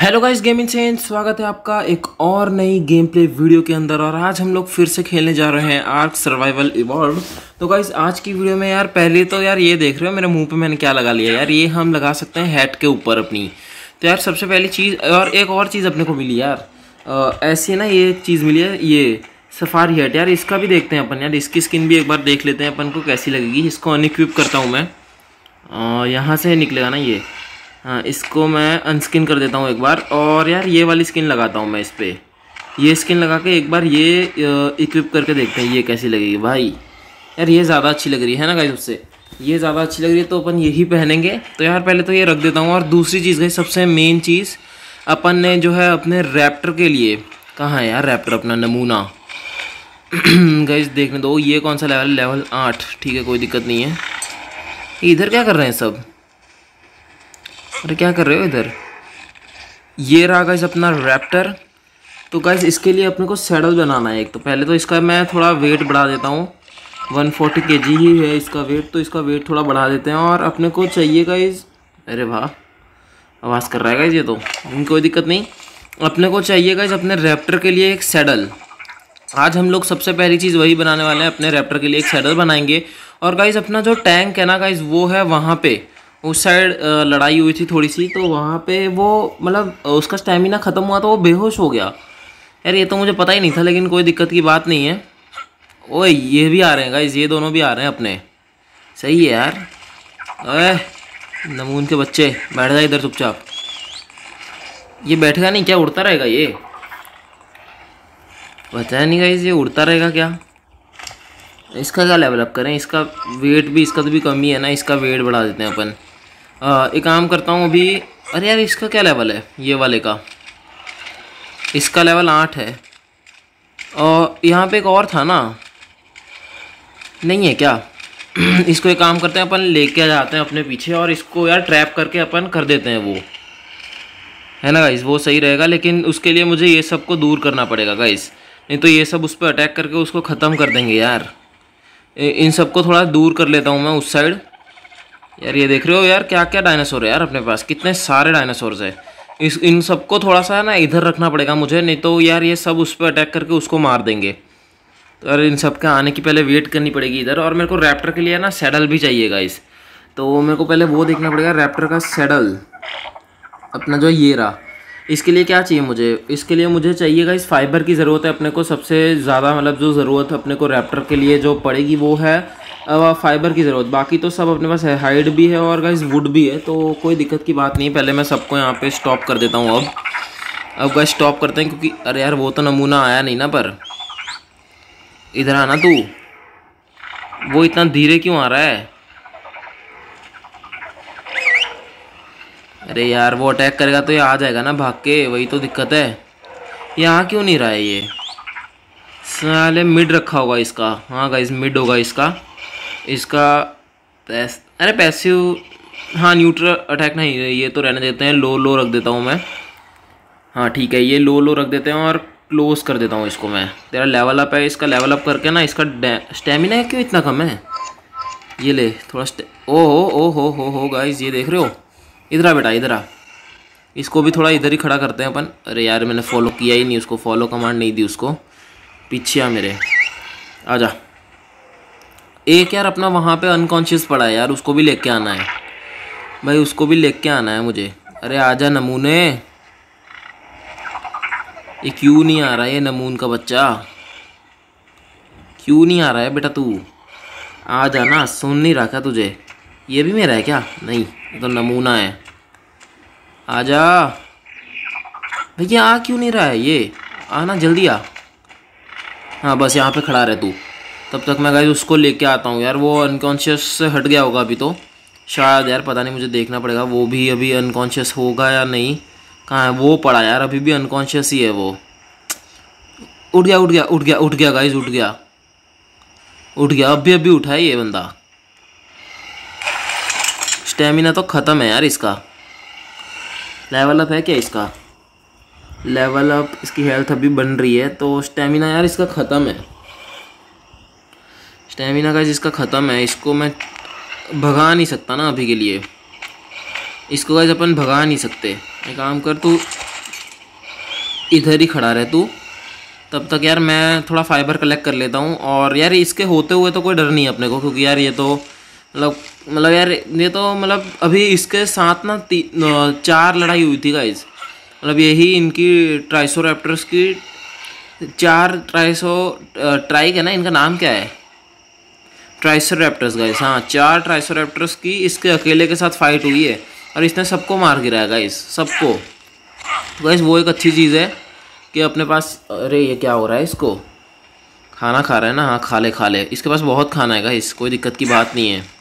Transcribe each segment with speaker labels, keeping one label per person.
Speaker 1: Hello guys, gaming से स्वागत है आपका एक और नई गेम प्ले वीडियो के अंदर। और आज हम लोग फिर से खेलने जा रहे हैं आर्क सर्वाइवल इवॉल्व। तो गाइस आज की वीडियो में यार पहले तो यार ये देख रहे हो मेरे मुंह पे मैंने क्या लगा लिया यार, ये हम लगा सकते हैं हेड के ऊपर अपनी। तो यार सबसे पहली चीज़ और एक और चीज़ अपने को मिली यार, ऐसी ना ये चीज़ मिली है, ये सफारी हेड। यार इसका भी देखते हैं अपन, यार इसकी स्किन भी एक बार देख लेते हैं अपन को कैसी लगेगी। इसको अनइक्विप करता हूँ मैं, यहाँ से निकलेगा ना ये। हाँ, इसको मैं अनस्किन कर देता हूँ एक बार। और यार ये वाली स्किन लगाता हूँ मैं इस पर। ये स्किन लगा के एक बार ये इक्विप करके देखते हैं ये कैसी लगेगी भाई। यार ये ज़्यादा अच्छी लग रही है ना गाइस, उससे ये ज़्यादा अच्छी लग रही है तो अपन यही पहनेंगे। तो यार पहले तो ये रख देता हूँ। और दूसरी चीज़ गाइस, सबसे मेन चीज़ अपन ने जो है अपने रैप्टर के लिए, कहाँ है यार रैप्टर अपना नमूना गाइस देखने दो। ये कौन सा लेवल? लेवल 8। ठीक है, कोई दिक्कत नहीं है। इधर क्या कर रहे हैं सब? अरे क्या कर रहे हो इधर? ये रहा गाइस अपना रैप्टर। तो गाइस इसके लिए अपने को सैडल बनाना है एक। तो पहले तो इसका मैं थोड़ा वेट बढ़ा देता हूँ। 140 kg ही है इसका वेट, तो इसका वेट थोड़ा बढ़ा देते हैं। और अपने को चाहिए गाइस, अरे वाह आवाज़ कर रहा है गाइस ये तो, कोई दिक्कत नहीं। अपने को चाहिए गाइस अपने रैप्टर के लिए एक सैडल। आज हम लोग सबसे पहली चीज़ वही बनाने वाले हैं, अपने रैप्टर के लिए एक सैडल बनाएंगे। और गाइस अपना जो टैंक है ना गाइस, वो है वहाँ पे उस साइड लड़ाई हुई थी थोड़ी सी, तो वहाँ पे वो मतलब उसका स्टैमिना ख़त्म हुआ तो वो बेहोश हो गया। यार ये तो मुझे पता ही नहीं था, लेकिन कोई दिक्कत की बात नहीं है। ओए ये भी आ रहे हैं गाइस, ये दोनों भी आ रहे हैं अपने। सही है यार। ओए नमून के बच्चे, बैठ जा इधर चुपचाप। ये बैठेगा नहीं क्या? उड़ता रहेगा ये? पता नहीं गाइस, ये उड़ता रहेगा क्या? इसका क्या लेवल अप करें? इसका वेट भी, इसका तो भी कम ही है ना, इसका वेट बढ़ा देते हैं अपन। एक काम करता हूँ अभी। अरे यार इसका क्या लेवल है ये वाले का? इसका लेवल 8 है। और यहाँ पे एक और था ना, नहीं है क्या? इसको एक काम करते हैं अपन, लेके जाते हैं अपने पीछे और इसको यार ट्रैप करके अपन कर देते हैं वो, है ना गाइस? वो सही रहेगा। लेकिन उसके लिए मुझे ये सब को दूर करना पड़ेगा गाइस, नहीं तो ये सब उस पर अटैक करके उसको ख़त्म कर देंगे यार। इन सबको थोड़ा दूर कर लेता हूँ मैं उस साइड। यार ये देख रहे हो यार क्या क्या डायनासोर है यार अपने पास, कितने सारे डायनासोर्स है। इन सबको थोड़ा सा ना इधर रखना पड़ेगा मुझे, नहीं तो यार ये सब उस पर अटैक करके उसको मार देंगे। तो यार इन सब के आने की पहले वेट करनी पड़ेगी इधर। और मेरे को रैप्टर के लिए ना सैडल भी चाहिए गाइस, तो मेरे को पहले वो देखना पड़ेगा रैप्टर का सैडल अपना जो ये रहा। इसके लिए क्या चाहिए मुझे? इसके लिए मुझे चाहिए गाइस फाइबर की ज़रूरत है अपने को सबसे ज़्यादा। मतलब जो ज़रूरत अपने को रैप्टर के लिए जो पड़ेगी वो है फाइबर की ज़रूरत। बाकी तो सब अपने पास है, हाइड भी है और गाइस वुड भी है, तो कोई दिक्कत की बात नहीं है। पहले मैं सबको यहाँ पे स्टॉप कर देता हूँ। अब गाइस स्टॉप करते हैं, क्योंकि अरे यार वो तो नमूना आया नहीं ना। पर इधर आना तू, वो इतना धीरे क्यों आ रहा है? अरे यार वो अटैक करेगा तो ये आ जाएगा ना भाग के, वही तो दिक्कत है। यहाँ क्यों नहीं रहा है ये? साले मिड रखा होगा इसका। हाँ गाइस मिड होगा इसका। अरे पैसिव, हाँ न्यूट्रल अटैक नहीं, ये तो रहने देते हैं। लो लो रख देता हूँ मैं। हाँ ठीक है, ये लो लो रख देते हैं और क्लोज कर देता हूँ इसको मैं। तेरा लेवल अप है, इसका लेवल अप करके ना इसका स्टेमिना क्यों इतना कम है? ये ले थोड़ा ओ हो गाइस, ये देख रहे हो? इधर आ बेटा, इधर आ। इसको भी थोड़ा इधर ही खड़ा करते हैं अपन। अरे यार मैंने फॉलो किया ही नहीं उसको, फॉलो कमांड नहीं दी उसको। पीछे आ मेरे, आजा। एक यार अपना वहाँ पे अनकॉन्शियस पड़ा है यार, उसको भी लेके आना है भाई, उसको भी लेके आना है मुझे। अरे आजा नमूने। ये क्यों नहीं आ रहा है ये नमून का बच्चा? क्यों नहीं आ रहा है बेटा तू? आ जाना, सुन नहीं रहा क्या तुझे? ये भी मेरा है क्या? नहीं ये तो नमूना है। आजा भैया, आ क्यों नहीं रहा है ये? आना जल्दी आ। हाँ बस यहाँ पे खड़ा रहे तू, तब तक मैं गाइस उसको लेके आता हूँ। यार वो अनकॉन्शियस से हट गया होगा अभी तो शायद, यार पता नहीं, मुझे देखना पड़ेगा वो भी अभी अनकॉन्शियस होगा या नहीं। कहाँ है वो? पड़ा यार, अभी भी अनकॉन्शियस ही है वो। उठ गया उठ गया उठ गया उठ गया गाइस, उठ गया उठ गया, अभी उठा है ये बंदा। स्टेमिना तो ख़त्म है यार इसका। लेवल अप है क्या इसका? लेवल अप, इसकी हेल्थ अभी बन रही है, तो स्टेमिना यार इसका ख़त्म है। स्टेमिना का जिसका ख़त्म है, इसको मैं भगा नहीं सकता ना अभी के लिए। इसको गाइस अपन भगा नहीं सकते। एक काम कर तू, इधर ही खड़ा रहे तू, तब तक यार मैं थोड़ा फाइबर कलेक्ट कर लेता हूँ। और यार इसके होते हुए तो कोई डर नहीं है अपने को, क्योंकि यार ये तो मतलब यार ये तो मतलब अभी इसके साथ ना 4 लड़ाई हुई थी गाइस। मतलब यही इनकी ट्राइसोरैप्टर्स की 4 ट्राइक है ना, इनका नाम क्या है, ट्राइसोरैप्टर्स गाइस। हाँ 4 ट्राइसोरैप्टर्स की इसके अकेले के साथ फाइट हुई है और इसने सबको मार गिराया गाइस, सबको। गाइस वो एक अच्छी चीज़ है कि अपने पास, अरे ये क्या हो रहा है, इसको खाना खा रहा है ना, हाँ खा ले, इसके पास बहुत खाना है गाइस, कोई दिक्कत की बात नहीं है।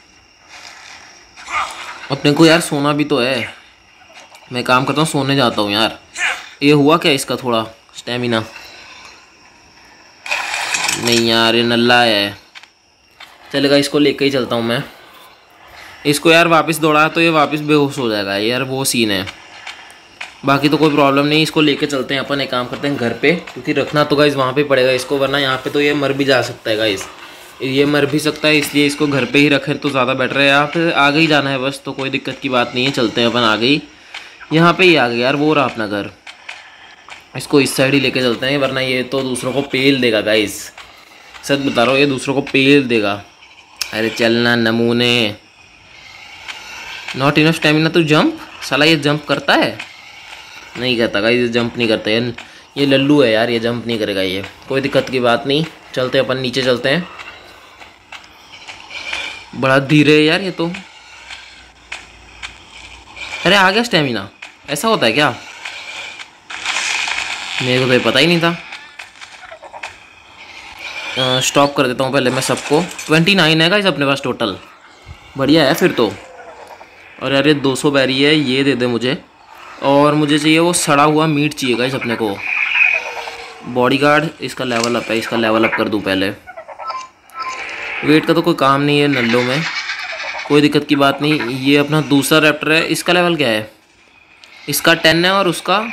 Speaker 1: अपने को यार सोना भी तो है, मैं काम करता हूँ सोने जाता हूँ यार। ये हुआ क्या इसका थोड़ा स्टेमिना, नहीं यार ये नल्ला है, चलेगा इसको लेके ही चलता हूँ मैं। इसको यार वापस दौड़ा तो ये वापस बेहोश हो जाएगा यार, वो सीन है। बाकी तो कोई प्रॉब्लम नहीं, इसको लेके चलते हैं अपन, एक काम करते हैं घर पे, क्योंकि रखना तो गाइस वहाँ पे पड़ेगा इसको, वरना यहाँ पे तो ये मर भी जा सकता है गाइस, ये मर भी सकता है, इसलिए इसको घर पे ही रखें तो ज़्यादा बेटर है। यहाँ पे आगे ही जाना है बस, तो कोई दिक्कत की बात नहीं है, चलते हैं अपन आगे ही, यहाँ पे ही आ गए यार, वो रहा अपना घर। इसको इस साइड ही लेके चलते हैं, वरना ये तो दूसरों को पेल देगा गाइस, सच बता रहा हूँ ये दूसरों को पेल देगा। अरे चलना नमूने, not enough stamina to jump, साला ये जंप करता है, नहीं करता गाइस, ये जंप नहीं करता है, ये लल्लू है यार, ये जंप नहीं करेगा ये, कोई दिक्कत की बात नहीं। चलते हैं अपन नीचे चलते हैं, बड़ा धीरे है यार ये तो। अरे आ गया स्टेमिना, ऐसा होता है क्या, मेरे को तो ये पता ही नहीं था। स्टॉप कर देता हूँ पहले मैं सबको, 29 है गाइस अपने पास टोटल, बढ़िया है फिर तो। और यार ये 200 बैरी है, ये दे दे मुझे, और मुझे चाहिए वो सड़ा हुआ मीट चाहिए गाइस अपने को। बॉडीगार्ड इसका लेवल अप है, इसका लेवल अप कर दूँ पहले। वेट का तो कोई काम नहीं है नल्लों में, कोई दिक्कत की बात नहीं। ये अपना दूसरा रैप्टर है, इसका लेवल क्या है, इसका 10 है और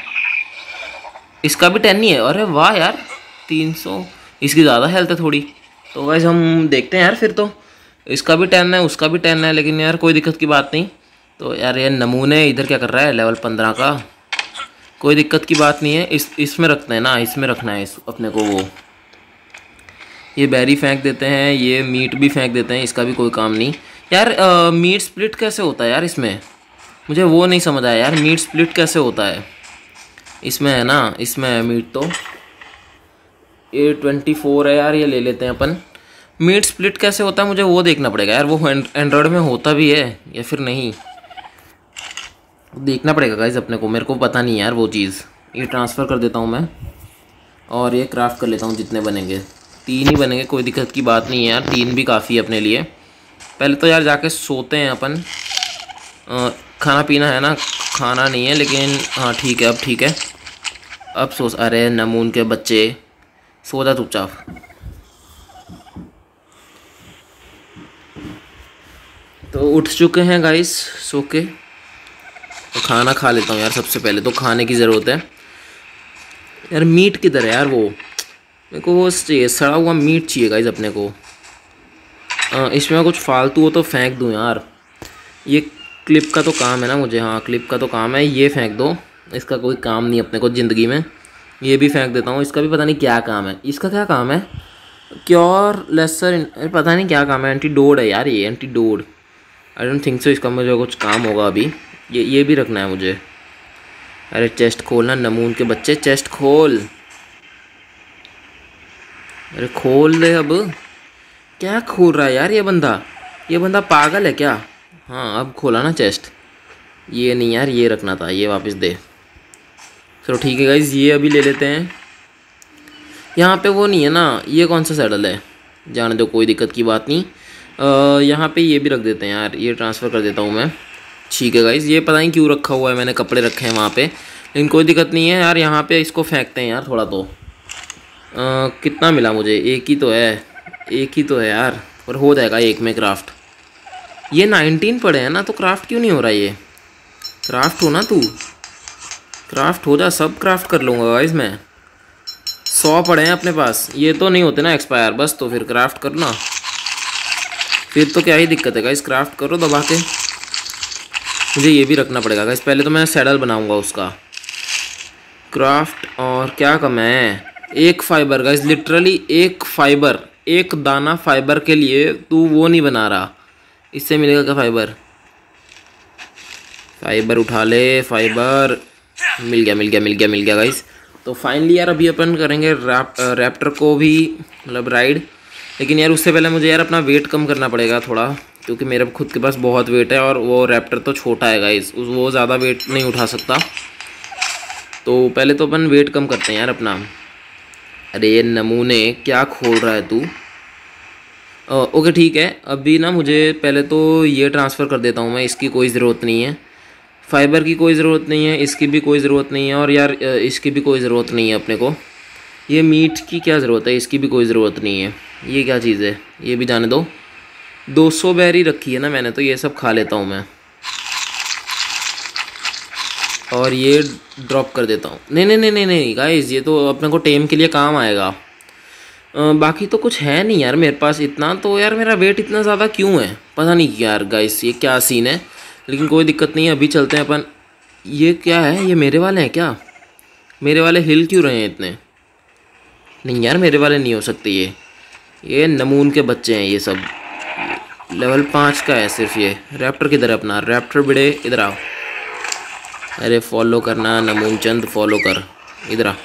Speaker 1: इसका भी 10 ही है। अरे वाह यार 300, इसकी ज़्यादा हेल्थ है थोड़ी, तो गाइस हम देखते हैं यार फिर तो। इसका भी 10 है, उसका भी 10 है, लेकिन यार कोई दिक्कत की बात नहीं। तो यार ये नमूने इधर क्या कर रहा है, लेवल 15 का, कोई दिक्कत की बात नहीं है। इसमें रखते हैं ना, इसमें रखना है अपने को। वो ये बैरी फेंक देते हैं, ये मीट भी फेंक देते हैं, इसका भी कोई काम नहीं यार। मीट स्प्लिट कैसे होता है यार इसमें, मुझे वो नहीं समझ आया यार, मीट स्प्लिट कैसे होता है इसमें, है ना, इसमें है मीट तो। ये 24 है यार, ये ले लेते हैं अपन। मीट स्प्लिट कैसे होता है मुझे वो देखना पड़ेगा यार, वो एंड्रॉयड में होता भी है या फिर नहीं, देखना पड़ेगा गाइस अपने को, मेरे को पता नहीं यार वो चीज़। ये ट्रांसफ़र कर देता हूँ मैं, और ये क्राफ्ट कर लेता हूँ, जितने बनेंगे 3 ही बनेंगे, कोई दिक्कत की बात नहीं है यार, 3 भी काफ़ी है अपने लिए। पहले तो यार जाके सोते हैं अपन, खाना पीना है ना, खाना नहीं है लेकिन हाँ ठीक है, अब ठीक है, अब सो। अरे नमून के बच्चे सो जा चुपचाप। तो उठ चुके हैं गाइस सो के, तो खाना खा लेता हूँ यार, सबसे पहले तो खाने की ज़रूरत है यार। मीट किधर है यार, वो मेरे को वो चाहिए, सड़ा हुआ मीट चाहिए गाइस अपने को। इसमें कुछ फालतू हो तो फेंक दूँ यार, ये क्लिप का तो काम है ना मुझे, हाँ क्लिप का तो काम है, ये फेंक दो, इसका कोई काम नहीं अपने को ज़िंदगी में। ये भी फेंक देता हूँ, इसका भी पता नहीं क्या काम है, इसका क्या काम है, क्योर लेसर, पता नहीं क्या काम है, एंटीडोड है यार ये, एंटीडोड, आई डोंट थिंक सो इसका मुझे कुछ काम होगा अभी। ये भी रखना है मुझे। अरे चेस्ट खोलना नमून के बच्चे, चेस्ट खोल, अरे खोल दे अब, क्या खोल रहा है यार ये बंदा पागल है क्या। हाँ अब खोला ना चेस्ट, ये नहीं यार ये रखना था, ये वापस दे। चलो ठीक है गाइज, ये अभी ले लेते हैं। यहाँ पे वो नहीं है ना, ये कौन सा सैडल है, जाने दो कोई दिक्कत की बात नहीं। यहाँ पे ये भी रख देते हैं यार, ये ट्रांसफ़र कर देता हूँ मैं। ठीक है गाइज, ये पता नहीं क्यों रखा हुआ है, मैंने कपड़े रखे हैं वहाँ पे, लेकिन कोई दिक्कत नहीं है यार। यहाँ पे इसको फेंकते हैं यार थोड़ा तो। कितना मिला मुझे, एक ही तो है यार, पर हो जाएगा एक में क्राफ्ट। ये 19 पड़े हैं ना, तो क्राफ्ट क्यों नहीं हो रहा, ये क्राफ्ट हो ना, तू क्राफ्ट हो जा, सब क्राफ्ट कर लूँगा गाइज मैं। 100 पड़े हैं अपने पास, ये तो नहीं होते ना एक्सपायर, बस तो फिर क्राफ्ट करना, फिर तो क्या ही दिक्कत है गाइज, क्राफ्ट करो दबा के। मुझे ये भी रखना पड़ेगा गाइज, पहले तो मैं सैडल बनाऊंगा उसका, क्राफ्ट और क्या कम है? एक फाइबर गाइस, लिटरली एक फाइबर, एक दाना फाइबर के लिए तू वो नहीं बना रहा। इससे मिलेगा क्या फाइबर? फाइबर उठा ले, फाइबर। मिल गया मिल गया मिल गया मिल गया गाइस। तो फाइनली यार अभी अपन करेंगे रैप्टर को भी मतलब राइड। लेकिन यार उससे पहले मुझे यार अपना वेट कम करना पड़ेगा थोड़ा, क्योंकि मेरे खुद के पास बहुत वेट है और वो रैप्टर तो छोटा है गाइस, वो ज़्यादा वेट नहीं उठा सकता। तो पहले तो अपन वेट कम करते हैं यार अपना। अरे ये नमूने क्या खोल रहा है तू? ओके ठीक है, अभी ना मुझे पहले तो ये ट्रांसफ़र कर देता हूँ मैं, इसकी कोई ज़रूरत नहीं है। फाइबर की कोई ज़रूरत नहीं है, इसकी भी कोई ज़रूरत नहीं है, और यार इसकी भी कोई ज़रूरत नहीं है अपने को। ये मीट की क्या ज़रूरत है? इसकी भी कोई ज़रूरत नहीं है। ये क्या चीज़ है? ये भी जाने दो। 200 बैरी रखी है ना मैंने, तो ये सब खा लेता हूँ मैं। और ये ड्रॉप कर देता हूँ। नहीं नहीं नहीं नहीं नहीं गाइस, ये तो अपने को टेम के लिए काम आएगा। बाकी तो कुछ है नहीं यार मेरे पास इतना। तो यार मेरा वेट इतना ज़्यादा क्यों है पता नहीं यार गाइस, ये क्या सीन है। लेकिन कोई दिक्कत नहीं है, अभी चलते हैं अपन। ये क्या है? ये मेरे वाले हैं क्या? मेरे वाले हिल क्यों रहे हैं इतने? नहीं यार मेरे वाले नहीं हो सकते ये नमून के बच्चे हैं ये सब। लेवल 5 का है सिर्फ ये। रैप्टर किधर है अपना? रैप्टर बिड़े इधर आओ। अरे फॉलो करना नमून चंद, फॉलो कर। इधर आ,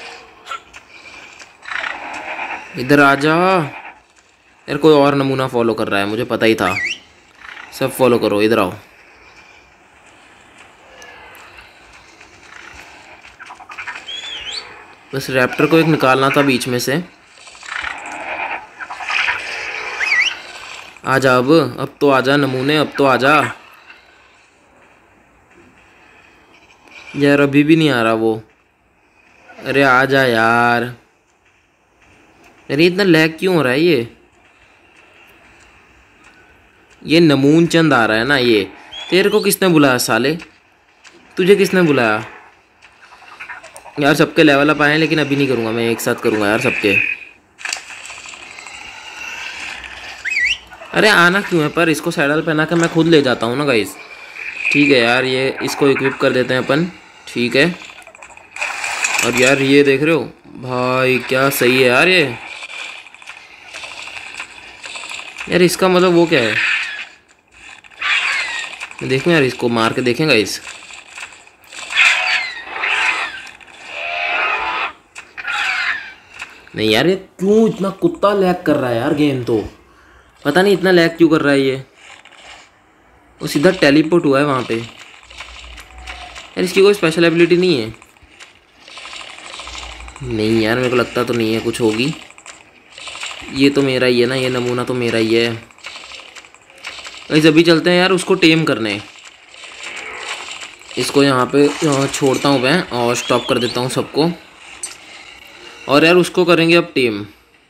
Speaker 1: इधर आ जा यार। कोई और नमूना फॉलो कर रहा है, मुझे पता ही था। सब फॉलो करो, इधर आओ। बस रैप्टर को एक निकालना था बीच में से। आजा अब तो आजा नमूने, अब तो आजा यार। अभी भी नहीं आ रहा वो। अरे आजा यार। अरे इतना लैग क्यों हो रहा है ये नमून चंद आ रहा है ना ये। तेरे को किसने बुलाया साले? तुझे किसने बुलाया यार? सबके लेवल अप आए हैं, लेकिन अभी नहीं करूँगा मैं, एक साथ करूँगा यार सबके। अरे आना क्यों है पर? इसको सैडल पहना के मैं खुद ले जाता हूँ ना गाइस। ठीक है यार, ये इसको इक्विप कर देते हैं अपन। ठीक है। और यार ये देख रहे हो भाई, क्या सही है यार ये। यार इसका मतलब वो क्या है? देखो यार, इसको मार के देखें गाइस। नहीं यार, ये क्यों इतना कुत्ता लैग कर रहा है यार गेम? तो पता नहीं इतना लैग क्यों कर रहा है ये। वो सीधा टेलीपोर्ट हुआ है वहाँ पे। यार इसकी कोई स्पेशल एबिलिटी नहीं है? नहीं यार मेरे को लगता तो नहीं है कुछ होगी। ये तो मेरा ही है ना, ये नमूना तो मेरा ही है। गाइस अभी चलते हैं यार उसको टेम करने। इसको यहाँ पे छोड़ता हूँ मैं और स्टॉप कर देता हूँ सबको। और यार उसको करेंगे अब टेम।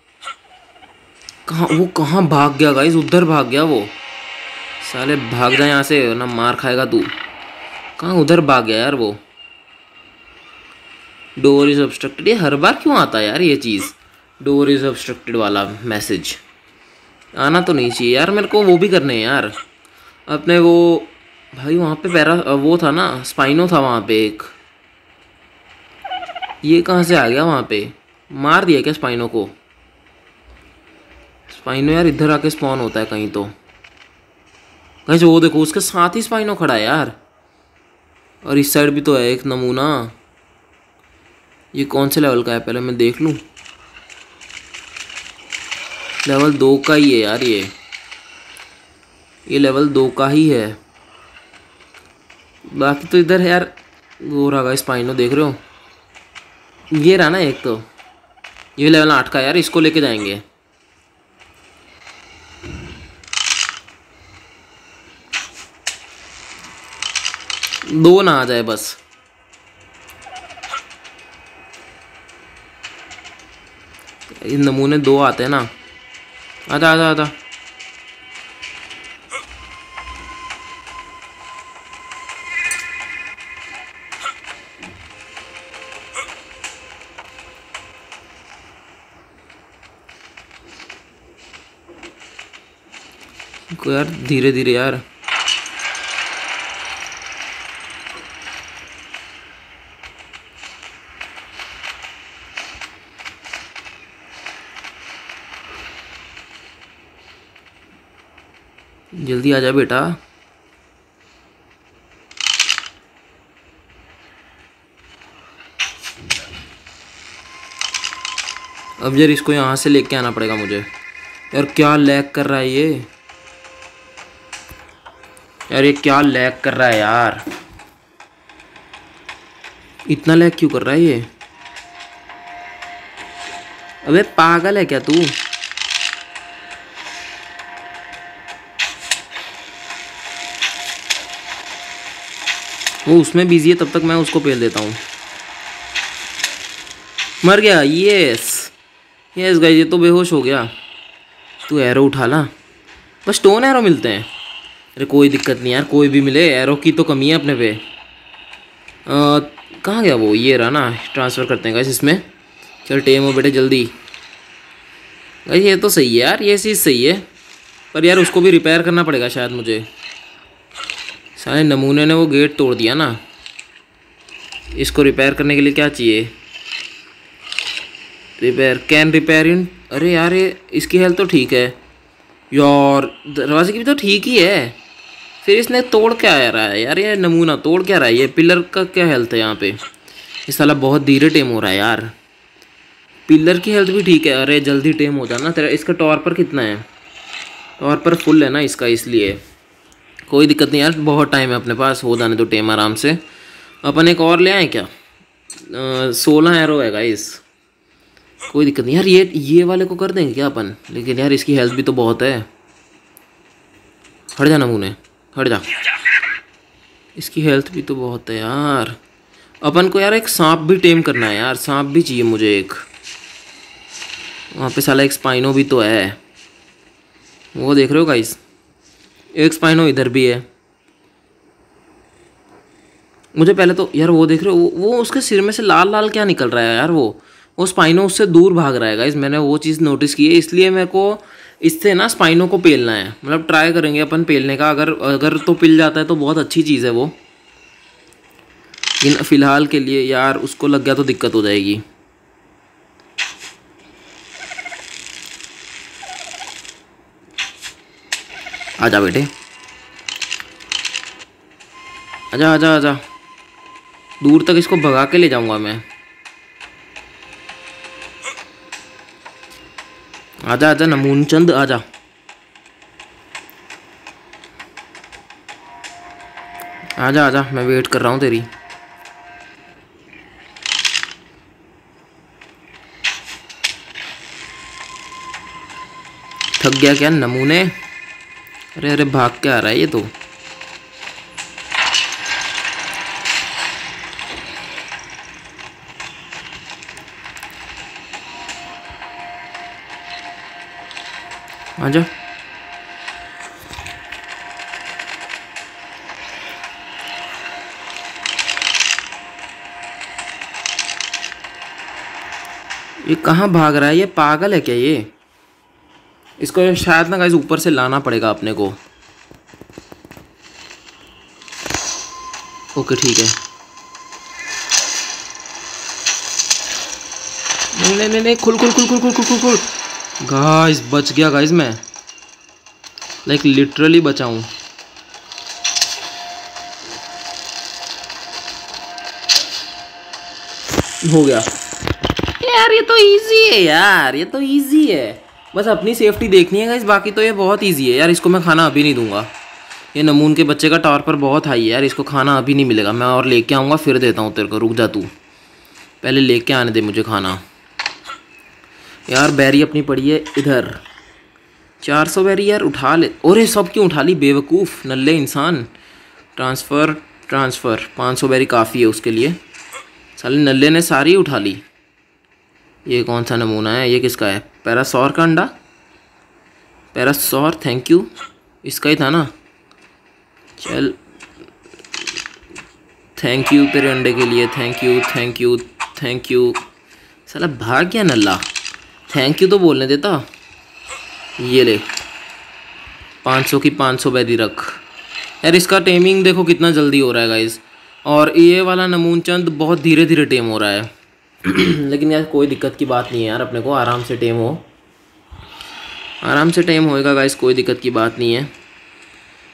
Speaker 1: वो कहाँ भाग गया गाइस? उधर भाग गया वो। साले भाग जा यहाँ से, ना मार खाएगा तू। कहाँ उधर भाग गया यार वो। Door is obstructed. ये हर बार क्यों आता है यार ये चीज़? डोर इज ऑब्स्ट्रक्टेड वाला मैसेज आना तो नहीं चाहिए यार। मेरे को वो भी करने हैं यार अपने वो। भाई वहाँ पे पैरा वो था ना, स्पाइनो था वहाँ पे एक। ये कहाँ से आ गया वहाँ पे? मार दिया क्या स्पाइनो को? स्पाइनो यार इधर आके स्पॉन होता है कहीं तो। कहीं वो देखो, उसके साथ ही स्पाइनो खड़ा है यार। और इस साइड भी तो है एक नमूना। ये कौन से लेवल का है पहले मैं देख लूँ। लेवल 2 का ही है यार ये लेवल 2 का ही है। बाकी तो इधर है यार। वो रहा स्पाइनो, देख रहे हो? ये रहा ना एक तो। ये लेवल 8 का यार, इसको लेके जाएंगे। दो ना आ जाए बस। ये नमूने 2 आते हैं ना। आजा आजा आजा। यार धीरे धीरे यार। जल्दी आ जा बेटा। अब यार इसको यहाँ से लेके आना पड़ेगा मुझे। यार क्या लैग कर रहा है ये। यार ये क्या लैग कर रहा है यार। इतना लैग क्यों कर रहा है ये। अबे पागल है क्या तू। वो उसमें बिजी है, तब तक मैं उसको पेल देता हूँ। मर गया। यस यस गाइस, ये तो बेहोश हो गया। तू एरो उठा ला। बस स्टोन एरो मिलते हैं। अरे कोई दिक्कत नहीं यार, कोई भी मिले, एरो की तो कमी है अपने पे। कहाँ गया वो। ये रहा ना, ट्रांसफ़र करते हैं गाइस इसमें। चल टेम हो बेटे जल्दी। गाइस ये तो सही है यार, ये चीज़ सही है। पर यार उसको भी रिपेयर करना पड़ेगा शायद मुझे। सारे नमूने ने वो गेट तोड़ दिया ना। इसको रिपेयर करने के लिए क्या चाहिए। Repair can repair in. अरे यार ये इसकी हेल्थ तो ठीक है यार, दरवाजे की भी तो ठीक ही है। फिर इसने तोड़ क्या आ रहा है यार, ये नमूना तोड़ क्या रहा है। ये पिलर का क्या हेल्थ है यहाँ पे। इस साला बहुत धीरे टेम हो रहा है यार। पिलर की हेल्थ भी ठीक है। अरे जल्दी टेम हो जाना तेरा। इसका टॉर पर कितना है। टॉर पर फुल है ना इसका, इसलिए कोई दिक्कत नहीं यार, बहुत टाइम है अपने पास। हो जाने दो टेम आराम से। अपन एक और ले आए क्या। 16 एरो है गाइस, कोई दिक्कत नहीं यार। ये वाले को कर देंगे क्या अपन। लेकिन यार इसकी हेल्थ भी तो बहुत है। हट जा नमूने, हट जा। इसकी हेल्थ भी तो बहुत है यार। अपन को यार एक सांप भी टेम करना है यार। सांप भी चाहिए मुझे एक। वहाँ पे साला एक स्पाइनो भी तो है, वो देख रहे हो गाइस। एक स्पाइनो इधर भी है। मुझे पहले तो यार वो देख रहे हो, वो उसके सिर में से लाल लाल क्या निकल रहा है यार। वो स्पाइनो उससे दूर भाग रहा है गाइस। मैंने वो चीज़ नोटिस की है, इसलिए मेरे को इससे ना स्पाइनो को पेलना है। मतलब ट्राई करेंगे अपन पेलने का। अगर अगर तो पिल जाता है तो बहुत अच्छी चीज़ है वो। इन फिलहाल के लिए यार उसको लग गया तो दिक्कत हो जाएगी। आजा बेटे, आजा आजा आजा। दूर तक इसको भगा के ले जाऊंगा मैं। आजा आजा नमूनचंद आजा। आजा आजा, मैं वेट कर रहा हूँ तेरी। थक गया क्या नमूने। अरे अरे भाग के आ रहा है ये तो। आजा। ये कहाँ भाग रहा है, ये पागल है क्या ये। इसको शायद ना गाइस ऊपर से लाना पड़ेगा अपने को। ओके ठीक है। नहीं नहीं नहीं नहीं, खुल खुल खुल खुल खुल खुल खुल खुल। गाइस बच गया गाइस मैं, लाइक लिटरली बचा हूँ। हो गया यार। ये तो इजी है यार, ये तो इजी है। बस अपनी सेफ्टी देखनी है गाइस, बाकी तो ये बहुत इजी है यार। इसको मैं खाना अभी नहीं दूंगा। ये नमून के बच्चे का टावर पर बहुत हाई है यार। इसको खाना अभी नहीं मिलेगा, मैं और लेके आऊँगा फिर देता हूँ तेरे को। रुक जा तू, पहले लेके आने दे मुझे खाना। यार बैरी अपनी पड़ी है इधर। 400 बैरी यार उठा ले। अरे सब क्यों उठा ली बेवकूफ़ नल्ले इंसान। ट्रांसफ़र ट्रांसफ़र 500 बैरी काफ़ी है उसके लिए। साले नल्ले ने सारी उठा ली। ये कौन सा नमूना है, ये किसका है। पैरासौर का अंडा। पैरासौर थैंक यू, इसका ही था ना। चल थैंक यू तेरे अंडे के लिए। Thank you thank you thank you. साला भाग गया नल्ला, थैंक यू तो बोलने देता। ये ले 500 की 500 बैरी रख। यार इसका टेमिंग देखो कितना जल्दी हो रहा है गाइस। और ये वाला नमूनचंद बहुत धीरे धीरे टेम हो रहा है। लेकिन यार कोई दिक्कत की बात नहीं है यार, अपने को आराम से टेम हो, आराम से टेम होएगा गाइस, कोई दिक्कत की बात नहीं है।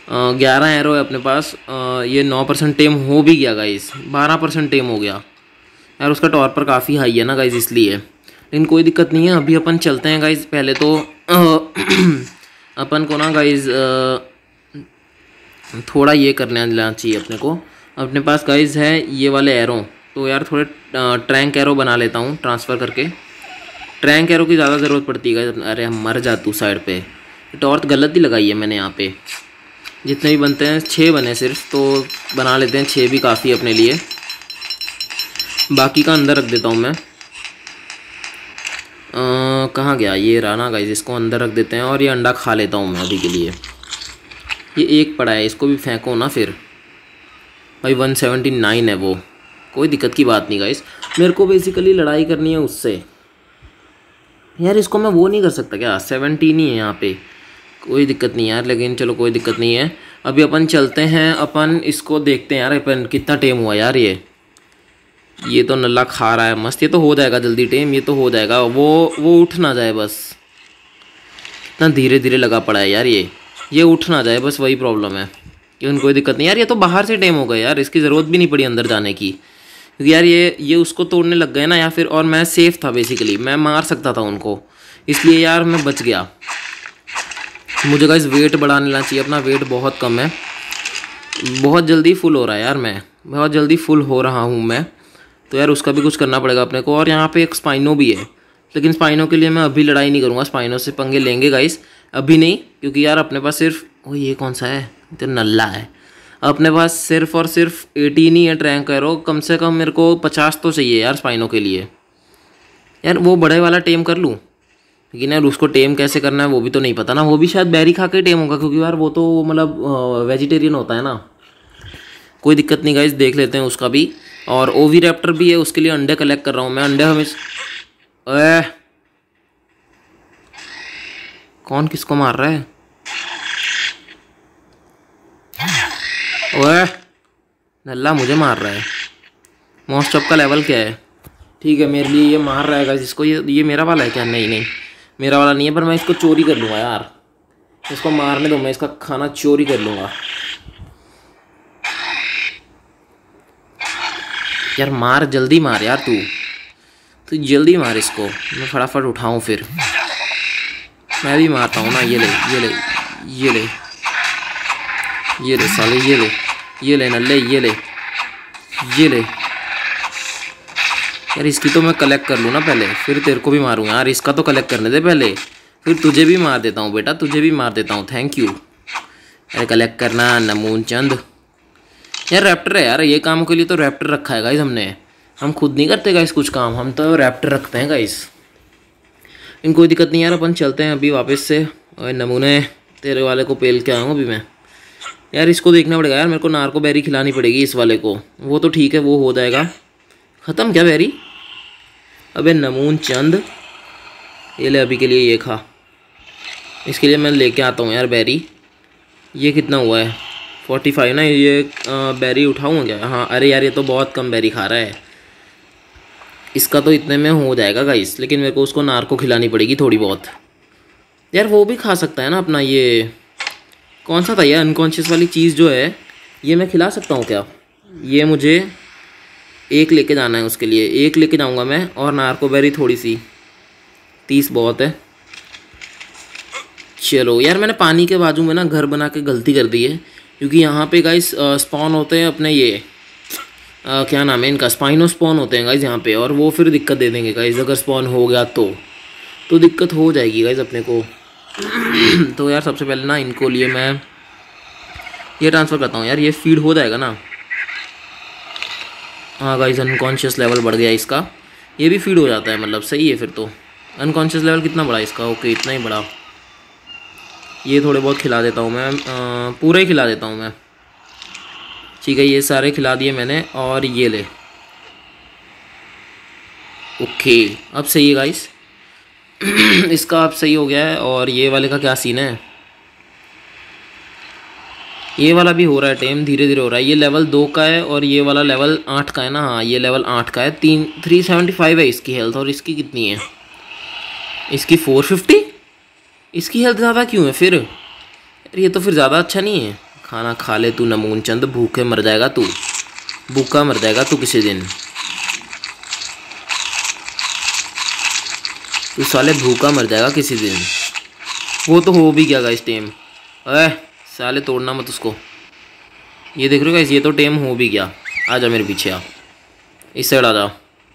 Speaker 1: 11 एरो है अपने पास। ये 9% टेम हो भी गया गाइस, 12% टेम हो गया यार। उसका टॉर पर काफ़ी हाई है ना गाइस, इसलिए। लेकिन कोई दिक्कत नहीं है, अभी अपन चलते हैं गाइस। पहले तो अपन को ना गाइस थोड़ा ये करने लेना चाहिए अपने को। अपने पास गाइस है ये वाले एरो, तो यार थोड़े ट्रैंक एरो बना लेता हूँ ट्रांसफ़र करके। ट्रैंक एरो की ज़्यादा ज़रूरत पड़ती है गाइस। अरे हम मर जा तू साइड पे। टॉर्च गलत ही लगाई है मैंने यहाँ पे। जितने भी बनते हैं 6 बने सिर्फ, तो बना लेते हैं 6 भी काफ़ी अपने लिए। बाकी का अंदर रख देता हूँ मैं। कहाँ गया ये रहा ना गाइस, इसको अंदर रख देते हैं। और ये अंडा खा लेता हूँ मैं अभी के लिए। ये एक पड़ा है, इसको भी फेंको ना फिर भाई। 179 है वो, कोई दिक्कत की बात नहीं गाइस। मेरे को बेसिकली लड़ाई करनी है उससे यार। इसको मैं वो नहीं कर सकता क्या? 17 ही है यहाँ पे, कोई दिक्कत नहीं यार। लेकिन चलो कोई दिक्कत नहीं है। अभी अपन चलते हैं, अपन इसको देखते हैं यार अपन कितना टेम हुआ यार। ये तो नल्ला खा रहा है मस्त। ये तो हो जाएगा जल्दी टेम, ये तो हो जाएगा। वो उठ ना जाए बस। इतना धीरे धीरे लगा पड़ा है यार। ये उठ ना जाए बस, वही प्रॉब्लम है। लेकिन कोई दिक्कत नहीं यार। ये तो बाहर से टेम हो गया यार, इसकी ज़रूरत भी नहीं पड़ी अंदर जाने की। क्योंकि यार ये उसको तोड़ने लग गए ना, या फिर और मैं सेफ़ था बेसिकली, मैं मार सकता था उनको, इसलिए यार मैं बच गया। मुझे गाइस वेट बढ़ा लेना चाहिए अपना। वेट बहुत कम है, बहुत जल्दी फुल हो रहा है यार। मैं बहुत जल्दी फुल हो रहा हूँ मैं, तो यार उसका भी कुछ करना पड़ेगा अपने को। और यहाँ पे एक स्पाइनो भी है, लेकिन स्पाइनो के लिए मैं अभी लड़ाई नहीं करूँगा। स्पाइनो से पंगे लेंगे गाइस अभी नहीं, क्योंकि यार अपने पास सिर्फ ये कौन सा है, तो नल्ला है। अपने पास सिर्फ और सिर्फ 18 ही है ट्रैंक एरो। कम से कम मेरे को 50 तो चाहिए यार स्पाइनो के लिए। यार वो बड़े वाला टेम कर लूँ, लेकिन यार उसको टेम कैसे करना है वो भी तो नहीं पता ना। वो भी शायद बैरी खा के टेम होगा, क्योंकि यार वो तो मतलब वेजिटेरियन होता है ना। कोई दिक्कत नहीं गाइस, देख लेते हैं उसका भी। और ओवी रैप्टर भी है, उसके लिए अंडे कलेक्ट कर रहा हूँ मैं। अंडे हमेशा कौन किसको मार रहा है? ओए नल्ला मुझे मार रहा है। मोस्ट ऑफ का लेवल क्या है? ठीक है मेरे लिए ये मार रहा है गाइस इसको। ये मेरा वाला है क्या? नहीं नहीं मेरा वाला नहीं है, पर मैं इसको चोरी कर लूँगा यार। इसको मारने दो, मैं इसका खाना चोरी कर लूँगा यार। मार जल्दी मार यार, तू जल्दी मार इसको। मैं फटाफट उठाऊँ फिर। मैं भी मारता हूँ ना। ये ले ये ले ये ले ये ले साले, ये ले नल्ले, ये ले यार। इसकी तो मैं कलेक्ट कर लूँ ना पहले, फिर तेरे को भी मारूँगा यार। इसका तो कलेक्ट करने दे पहले, फिर तुझे भी मार देता हूँ बेटा, तुझे भी मार देता हूँ। Thank you. अरे कलेक्ट करना नमून चंद। यार रैप्टर है यार, ये काम के लिए तो रैप्टर रखा है गाइस हमने। हम खुद नहीं करते गाइस कुछ काम, हम तो रैप्टर रखते हैं गाइस। इन कोई दिक्कत नहीं यार, अपन चलते हैं अभी वापस से। और नमूने तेरे वाले को पेल के आऊँ अभी मैं यार। इसको देखना पड़ेगा यार, मेरे को नार्को बेरी खिलानी पड़ेगी इस वाले को। वो तो ठीक है, वो हो जाएगा ख़त्म। क्या बेरी? अबे नमून चंद, ये ले अभी के लिए ये खा। इसके लिए मैं लेके आता हूँ यार बेरी। ये कितना हुआ है? 45 ना। ये बेरी उठाऊँगा क्या? हाँ। अरे यार ये तो बहुत कम बेरी खा रहा है। इसका तो इतने में हो जाएगा गाइस, लेकिन मेरे को उसको नार्को खिलानी पड़ेगी थोड़ी बहुत यार। वो भी खा सकता है ना अपना। ये कौन सा था ये अनकॉन्शियस वाली चीज़ जो है, ये मैं खिला सकता हूँ क्या? ये मुझे एक लेके जाना है, उसके लिए एक लेके जाऊँगा मैं। और नार्को बेरी थोड़ी सी, 30 बहुत है। चलो यार, मैंने पानी के बाजू में ना घर बना के गलती कर दी है, क्योंकि यहाँ पे गाइस स्पॉन होते हैं अपने ये क्या नाम है इनका, स्पाइनो स्पॉन होते हैं गाइस यहाँ पे। और वो फिर दिक्कत दे देंगे गाइस, अगर स्पॉन हो गया तो दिक्कत हो जाएगी गाइस अपने को। तो यार सबसे पहले ना इनको लिए मैं ये ट्रांसफ़र करता हूँ यार। ये फीड हो जाएगा ना? हाँ गाइस, अनकॉन्शियस लेवल बढ़ गया इसका। ये भी फीड हो जाता है, मतलब सही है फिर तो। अनकॉन्शियस लेवल कितना बड़ा इसका? ओके इतना ही बड़ा। ये थोड़े बहुत खिला देता हूँ मैं, पूरा ही खिला देता हूँ मैं। ठीक है, ये सारे खिला दिए मैंने। और ये ले, ओके अब सही है गाइस। इसका अब सही हो गया है। और ये वाले का क्या सीन है? ये वाला भी हो रहा है टेम, धीरे धीरे हो रहा है। ये लेवल 2 का है और ये वाला लेवल 8 का है ना। हाँ ये लेवल 8 का है। 375 है इसकी हेल्थ। और इसकी कितनी है? इसकी 450। इसकी हेल्थ ज़्यादा क्यों है फिर? यार ये तो फिर ज़्यादा अच्छा नहीं है। खाना खा ले तू नमून चंद, भूखे मर जाएगा तू, भूखा मर जाएगा तू किसी दिन, तू साले भूखा मर जाएगा किसी दिन। वो तो हो भी गया गाइस टेम। अरे साले तोड़ना मत उसको। ये देख रहे हो गाइस, ये तो टेम हो भी गया। आ जा मेरे पीछे, आ इस साइड आ जा,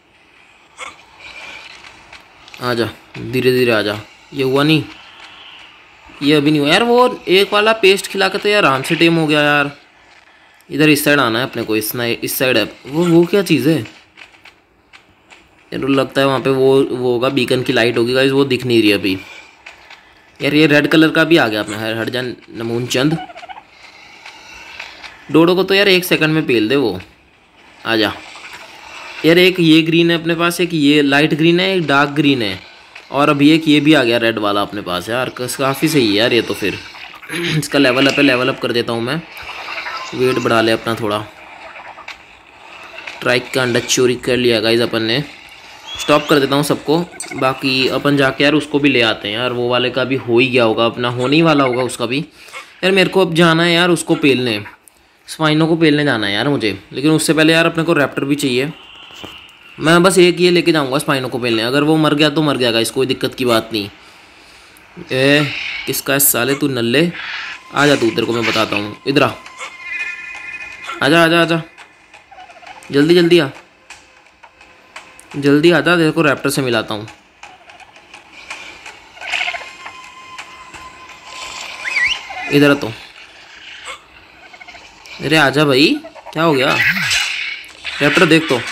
Speaker 1: आ जा धीरे धीरे आ जा। ये हुआ नहीं, ये अभी नहीं हुआ यार। वो एक वाला पेस्ट खिला के तो यार आराम से टेम हो गया यार। इधर इस साइड आना है अपने को, इस साइड है वो क्या चीज़ है यार? लगता है वहाँ पे वो होगा, बीकन की लाइट होगी गाइस, वो दिख नहीं रही अभी यार। ये रेड कलर का भी आ गया अपना। हट जा नमून चंद। डोडो को तो यार 1 सेकंड में पेल दे वो। आ जा यार। एक ये ग्रीन है अपने पास, एक ये लाइट ग्रीन है, एक डार्क ग्रीन है, और अभी एक ये भी आ गया रेड वाला अपने पास यार। काफ़ी सही है यार ये तो। फिर इसका लेवल अप है, लेवल अप कर देता हूँ मैं। वेट बढ़ा ले अपना थोड़ा। ट्राइक का अंडा चोरी कर लिया गाइस अपन ने। स्टॉप कर देता हूँ सबको। बाकी अपन जाके यार उसको भी ले आते हैं यार। वो वाले का भी हो ही गया होगा, अपना होने ही वाला होगा उसका भी यार। मेरे को अब जाना है यार उसको पेलने, स्पाइनो को पेलने जाना है यार मुझे। लेकिन उससे पहले यार अपने को रैप्टर भी चाहिए। मैं बस एक ये लेके जाऊंगा स्पाइनो को पेलने। अगर वो मर गया तो मर गया गाइस, कोई दिक्कत की बात नहीं। किसका है साले तू नल्ले? आ जा तू, तेरे को मैं बताता हूँ। इधर आ, आजा आजा आजा, जल्दी जल्दी आ, जल्दी आजा, तेरे को रैप्टर से मिलाता हूँ। इधर तो, अरे आजा भाई, क्या हो गया? रैप्टर देख तो,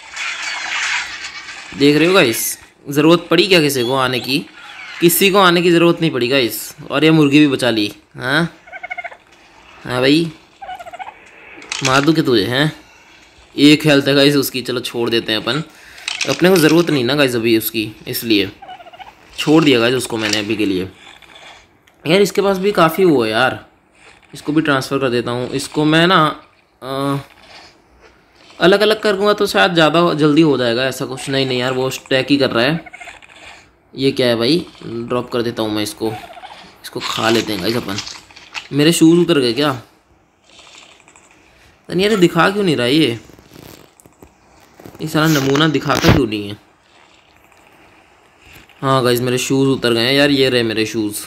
Speaker 1: देख रहे हो गाइस? ज़रूरत पड़ी क्या किसी को आने की? किसी को आने की ज़रूरत नहीं पड़ी गाइस। और ये मुर्गी भी बचा ली। हाँ हाँ भाई, मार दूँ क्या तुझे? हैं, एक हेल्थ है गाइस उसकी। चलो छोड़ देते हैं अपन, अपने को ज़रूरत नहीं ना गाइस अभी उसकी, इसलिए छोड़ दिया गाइस उसको मैंने अभी के लिए। यार इसके पास भी काफ़ी वो है यार, इसको भी ट्रांसफ़र कर देता हूँ। इसको मैं ना अलग अलग करूँगा तो शायद ज़्यादा जल्दी हो जाएगा। ऐसा कुछ नहीं, नहीं यार वो स्टैक ही कर रहा है। ये क्या है भाई? ड्रॉप कर देता हूँ मैं इसको। इसको खा लेते हैं गाइस अपन। मेरे शूज़ उतर गए क्या? नहीं यार दिखा क्यों नहीं रहा ये सारा नमूना दिखाता क्यों नहीं है? हाँ गाइस मेरे शूज़ उतर गए हैं यार। ये रहे मेरे शूज़।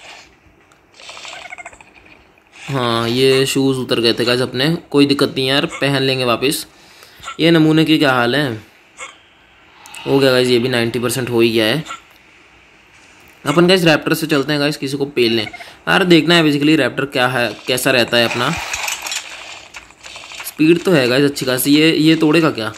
Speaker 1: हाँ ये शूज़ उतर गए थे गाइस अपने। कोई दिक्कत नहीं यार, पहन लेंगे वापस। ये नमूने की क्या हाल है? हो गया गाइस, ये भी 90% हो ही गया है। अपन गाइस रैप्टर से चलते हैं गाइस, किसी को पेलने। यार देखना है बेसिकली रैप्टर क्या है, कैसा रहता है अपना। स्पीड तो है गाइस अच्छी खासी। ये तोड़ेगा क्या?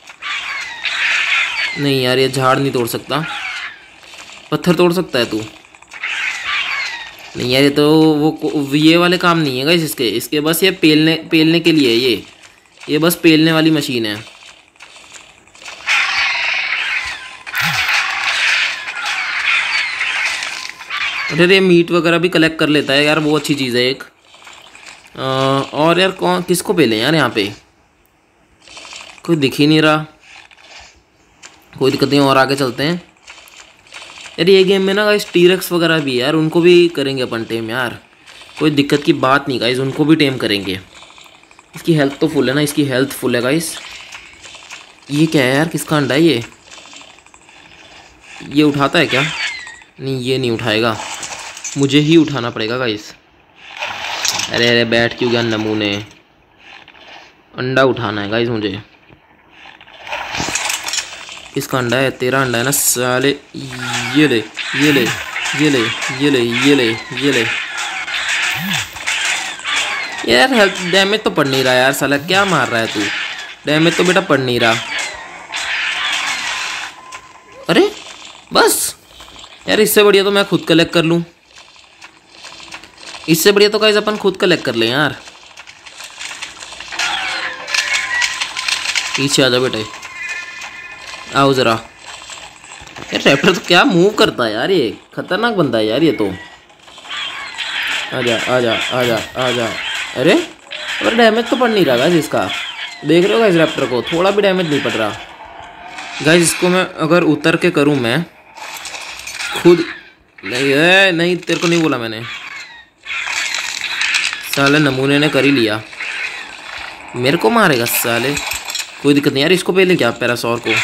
Speaker 1: नहीं यार ये झाड़ नहीं तोड़ सकता। पत्थर तोड़ सकता है तू? नहीं यार ये तो वो ये वाले काम नहीं है गाइस इसके बस ये पेलने के लिए ये बस पेलने वाली मशीन है। अरे ये मीट वगैरह भी कलेक्ट कर लेता है यार, वो अच्छी चीज़ है एक। और यार किसको पेलें यार? यहाँ पे कोई दिख ही नहीं रहा। कोई दिक्कत नहीं, और आगे चलते हैं यार। ये गेम में ना गाइस टीरेक्स वगैरह भी यार, उनको भी करेंगे अपन टेम यार। कोई दिक्कत की बात नहीं गाइस, उनको भी टेम करेंगे। इसकी हेल्थ तो फुल है ना, इसकी हेल्थ फुल है गाइस। ये क्या है यार? किसका अंडा है ये उठाता है क्या? नहीं ये नहीं उठाएगा, मुझे ही उठाना पड़ेगा गाइस। अरे अरे बैठ क्यों गया नमूने? अंडा उठाना है गाइस मुझे। किसका अंडा है? तेरा अंडा है ना साले। ये ले ये ले ये ले ये ले ये ले ये ले। यार हेल्थ डैमेज तो पड़ नहीं रहा यार साला, क्या मार रहा है तू? डैमेज तो बेटा पड़ नहीं रहा। अरे बस यार, इससे बढ़िया तो मैं खुद कलेक्ट कर लूँ। इससे बढ़िया तो गाइस अपन खुद कलेक्ट कर लें यार। पीछे आ जा बेटे, आओ ज़रा। यार रैप्टर तो क्या मूव करता है यार, ये खतरनाक बंदा है यार ये तो। आजा आजा आजा आजा। अरे डैमेज तो पड़ नहीं रहा गाइस इसका। देख रहे हो गाइस रैप्टर को थोड़ा भी डैमेज नहीं पड़ रहा गाइस। इसको मैं अगर उतर के करूँ मैं खुद, नहीं तेरे को नहीं बोला मैंने। साले नमूने ने कर ही लिया, मेरे को मारेगा साले। कोई दिक्कत नहीं यार, इसको पहले क्या पैरासौर को।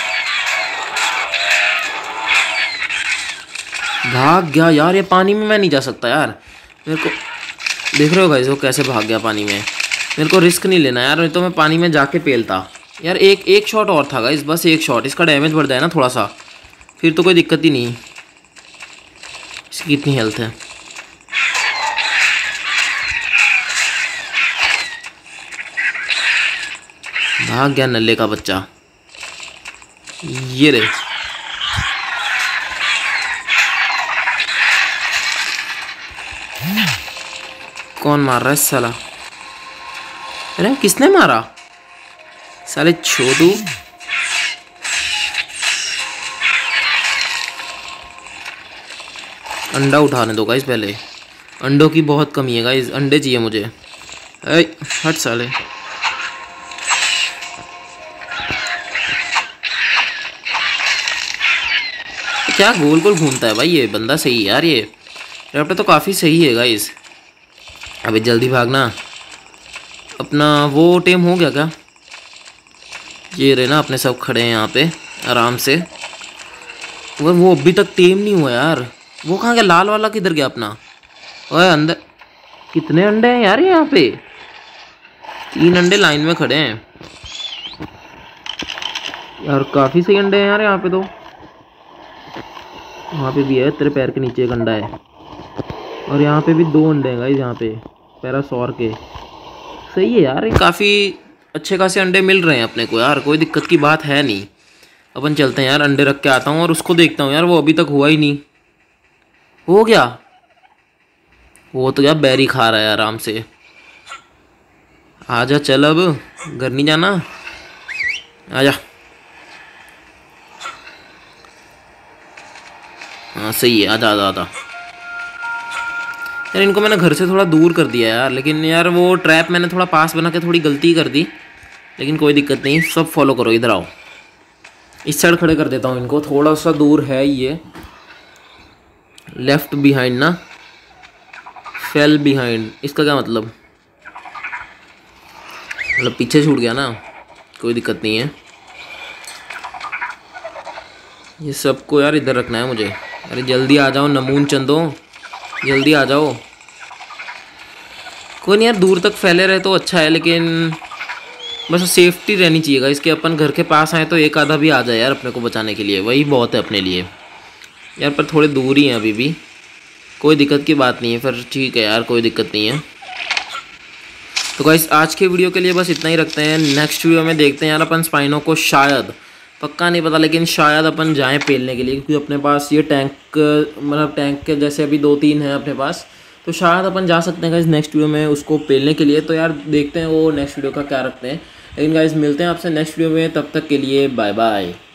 Speaker 1: भाग गया यार, ये पानी में मैं नहीं जा सकता यार। मेरे को देख रहे हो गाइस वो कैसे भाग गया पानी में। मेरे को रिस्क नहीं लेना यार, नहीं तो मैं पानी में जाके पेलता यार। एक शॉट और था गाइस, बस एक शॉट। इसका डैमेज बढ़ जाए ना थोड़ा सा, फिर तो कोई दिक्कत ही नहीं। इसकी कितनी हेल्थ है? भाग गया नल्ले का बच्चा। ये रे, कौन मार रहा है साला? अरे किसने मारा साले छोटू? अंडा उठाने दो गाइस पहले, अंडों की बहुत कमी है गाइस, अंडे चाहिए मुझे। हट साले। क्या गोल गोल घूमता है भाई ये बंदा, सही है यार, ये रैप्टर तो काफ़ी सही है गाइस। अबे जल्दी भागना। अपना वो टेम हो गया क्या? ये रहे ना अपने सब खड़े हैं यहाँ पे आराम से। वो अभी तक टेम नहीं हुआ यार। वो कहाँ गया? लाल वाला किधर गया अपना? ओए अंदर कितने अंडे हैं यार यहाँ पे? 3 अंडे लाइन में खड़े हैं यार, काफ़ी सही अंडे हैं यार यहाँ पे तो। वहाँ पे भी है, तेरे पैर के नीचे एक अंडा है, और यहाँ पे भी 2 अंडे हैं गाइस यहाँ पे पैरासौर के। सही है यार, काफ़ी अच्छे खासे अंडे मिल रहे हैं अपने को यार, कोई दिक्कत की बात है नहीं। अपन चलते हैं यार, अंडे रख के आता हूँ और उसको देखता हूँ यार, वो अभी तक हुआ ही नहीं। हो गया वो तो यार, बैरी खा रहा है आराम से। आजा चल, अब घर नहीं जाना, आजा। हाँ सही है, आजा आजा आजा। यार इनको मैंने घर से थोड़ा दूर कर दिया यार, लेकिन यार वो ट्रैप मैंने थोड़ा पास बना के थोड़ी गलती कर दी, लेकिन कोई दिक्कत नहीं। सब फॉलो करो, इधर आओ। इस साइड खड़े कर देता हूँ इनको, थोड़ा सा दूर है ये। लेफ्ट बिहाइंड ना, फेल बिहाइंड, इसका क्या मतलब? मतलब पीछे छूट गया ना, कोई दिक्कत नहीं है। ये सबको यार इधर रखना है मुझे। अरे जल्दी आ जाओ नमून चंदो, जल्दी आ जाओ। कोई नहीं यार, दूर तक फैले रहे तो अच्छा है, लेकिन बस सेफ्टी रहनी चाहिएगा इसके। अपन घर के पास आए तो एक आधा भी आ जाए यार अपने को बचाने के लिए, वही बहुत है अपने लिए यार। पर थोड़े दूर ही हैं अभी भी, कोई दिक्कत की बात नहीं है, फिर ठीक है यार, कोई दिक्कत नहीं है। तो गाइस आज के वीडियो के लिए बस इतना ही रखते हैं। नेक्स्ट वीडियो में देखते हैं यार अपन स्पाइनो को, शायद, पक्का नहीं पता, लेकिन शायद अपन जाएं पेलने के लिए, क्योंकि अपने पास ये टैंक, मतलब टैंक के जैसे अभी 2-3 हैं अपने पास, तो शायद अपन जा सकते हैं गाइस नेक्स्ट वीडियो में उसको पेलने के लिए। तो यार देखते हैं वो नेक्स्ट वीडियो का क्या रखते हैं। लेकिन गाइस मिलते हैं आपसे नेक्स्ट वीडियो में, तब तक के लिए बाय बाय।